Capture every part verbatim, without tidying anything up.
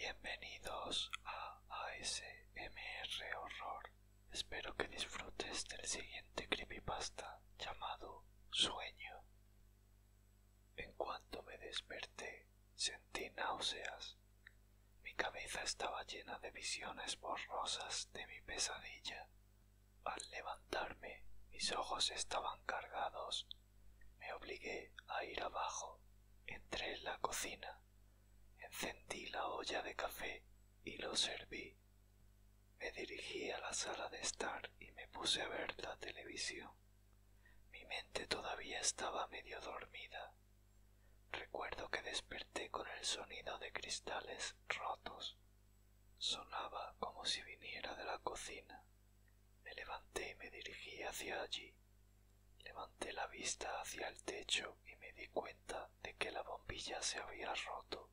Bienvenidos a A S M R Horror. Espero que disfrutes del siguiente creepypasta llamado Sueño. En cuanto me desperté, sentí náuseas. Mi cabeza estaba llena de visiones borrosas de mi pesadilla. Al levantarme, mis ojos estaban cargados. Me obligué a ir abajo. Entré en la cocina. Encendí la olla de café y lo serví. Me dirigí a la sala de estar y me puse a ver la televisión. Mi mente todavía estaba medio dormida. Recuerdo que desperté con el sonido de cristales rotos. Sonaba como si viniera de la cocina. Me levanté y me dirigí hacia allí. Levanté la vista hacia el techo y me di cuenta de que la bombilla se había roto.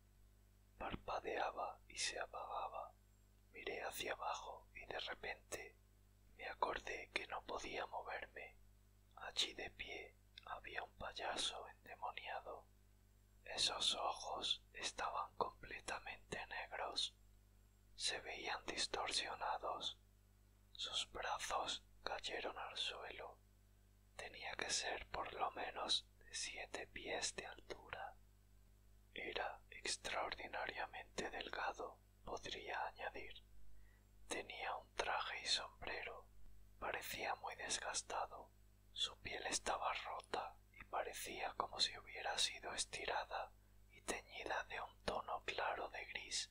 Parpadeaba y se apagaba. Miré hacia abajo y de repente me acordé que no podía moverme. Allí de pie había un payaso endemoniado. Esos ojos estaban completamente negros. Se veían distorsionados. Sus brazos cayeron al suelo. Tenía que ser por lo menos de siete pies de altura. Era extraordinariamente delgado, podría añadir. Tenía un traje y sombrero. Parecía muy desgastado. Su piel estaba rota y parecía como si hubiera sido estirada y teñida de un tono claro de gris.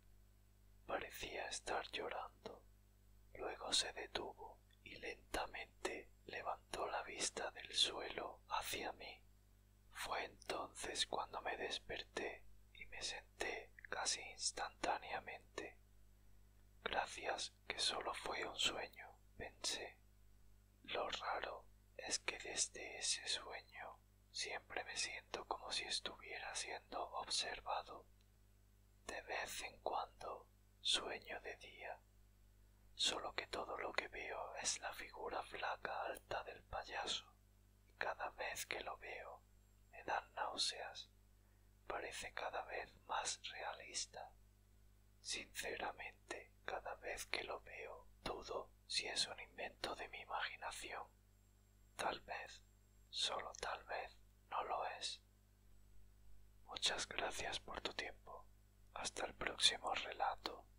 Parecía estar llorando. Luego se detuvo y lentamente levantó la vista del suelo hacia mí. Fue entonces cuando me desperté y me senté casi instantáneamente. Gracias que solo fue un sueño, pensé. Lo raro es que desde ese sueño siempre me siento como si estuviera siendo observado. De vez en cuando sueño de día, solo que todo lo que veo es la figura flaca alta del payaso. Cada vez que lo veo me dan náuseas. Parece cada vez más realista. Sinceramente, cada vez que lo veo, dudo si es un invento de mi imaginación. Tal vez, solo tal vez, no lo es. Muchas gracias por tu tiempo. Hasta el próximo relato.